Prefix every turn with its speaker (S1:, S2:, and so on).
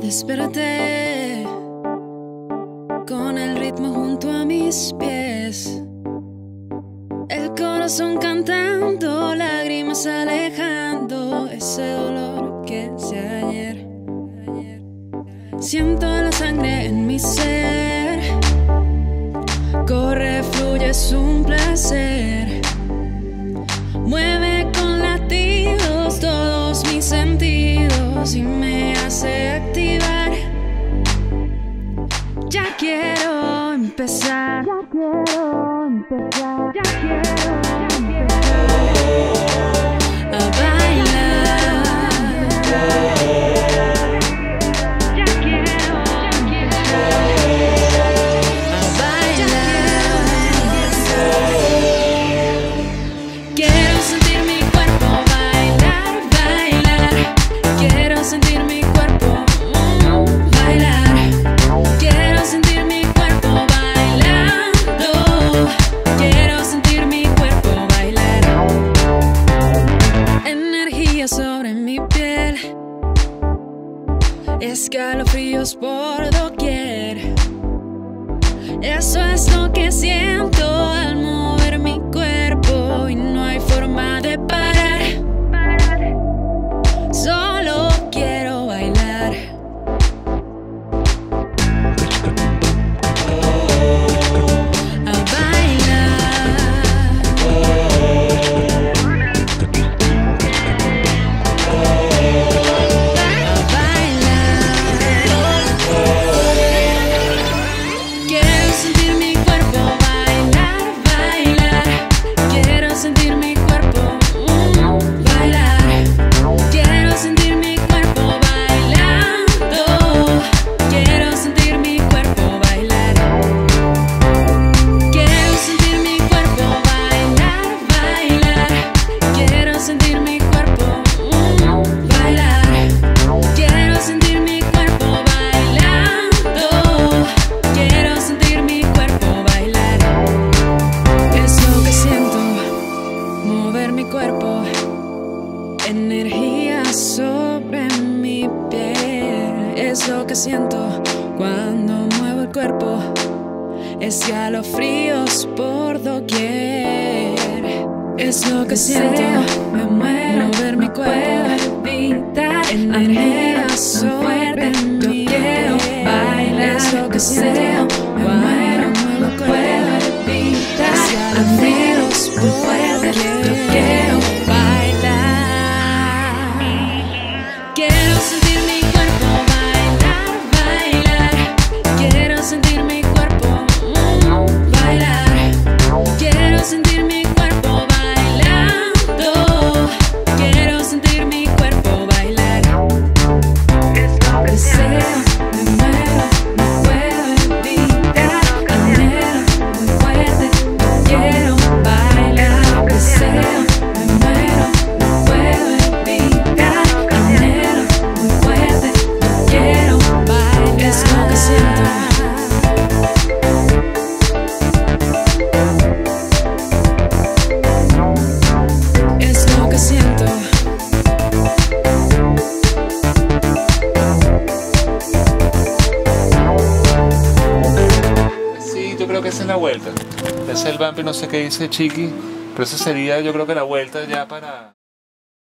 S1: Desperté con el ritmo junto a mis pies, el corazón cantando, lágrimas alejando ese dolor que es de ayer. Siento la sangre en mi ser, corre, fluye, es un placer. Mueve con latidos todos mis sentidos y me hace activar. Ya quiero empezar, ya quiero empezar, ya quiero empezar a bailar. Ya quiero empezar a bailar. Quiero sentir mi cuerpo bailar, bailar. Quiero sentir mi cuerpo bailar. Quiero sentir mi cuerpo bailando. Quiero sentir mi cuerpo bailar. Energía sobre mi piel, escalofríos por doquier. Eso es lo que siento al mover mi cuerpo y no hay forma de parar. Solo quiero bailar. A bailar. A bailar. Quiero sentir mi cuerpo bailar, bailar. Quiero sentir mi cuerpo bailar. Quiero sentir mi cuerpo bailando. Quiero sentir mi cuerpo bailar. Quiero sentir mi cuerpo bailar, bailar. Quiero sentir mi cuerpo bailar. Quiero sentir mi cuerpo bailando. Quiero sentir mi cuerpo bailar. Es lo que siento, mover mi cuerpo. Energía sobre mi piel. Es lo que siento cuando muevo el cuerpo. Escalofríos por doquier. Es lo que siento, me muero, mover mi cuerpo. Energía sobre mi piel. Es lo que siento cuando muevo el cuerpo. Escalofríos por doquier. Quiero bailar. Quiero sentir mi cuerpo bailar, bailar. Quiero sentir mi cuerpo bailar. Quiero sentir mi cuerpo bailando. Quiero sentir mi cuerpo bailar. Es lo que deseo, me muero, no puedo evitar. Anhelo muy fuerte, quiero bailar. Deseo, me muero, no puedo evitar. Anhelo muy fuerte, quiero bailar. Es lo que siento. Es lo que siento.
S2: Sí, yo creo que esa es la vuelta. Es el bump, no sé qué dice Chiqui, pero esa sería, yo creo que la vuelta ya para...